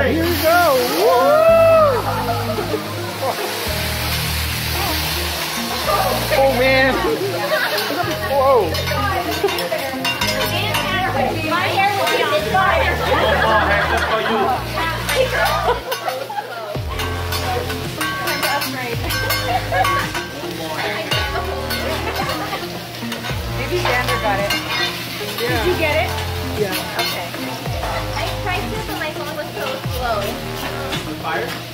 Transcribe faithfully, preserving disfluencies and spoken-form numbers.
Alright, here we go. Woo! Oh man. Whoa. My hair will be on fire. Maybe Xander got it. Yeah. Did you get it? Yeah. Okay. I tried to, but my phone was so slow. Fire?